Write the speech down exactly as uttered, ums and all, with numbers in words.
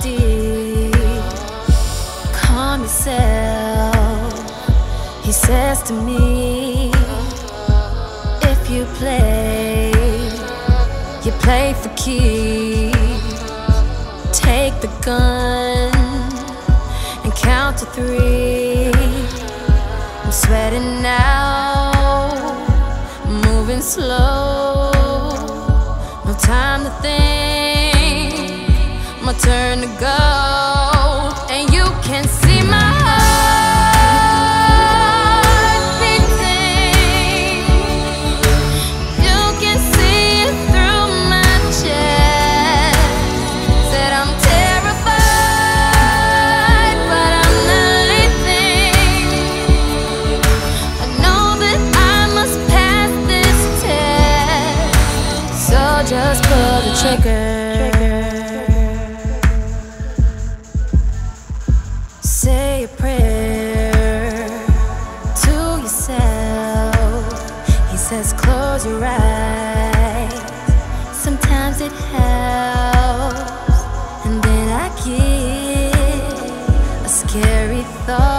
deep. Calm yourself, he says to me. If you play, you play for keeps. Take the gun and count to three. I'm sweating now, moving slow. No time to think, my turn to go. And you can see my heart beating. You can see it through my chest. Said I'm terrified, but I'm not leaving. I know that I must pass this test, so just pull the trigger. Say a prayer to yourself. He says close your eyes, sometimes it helps. And then I get a scary thought.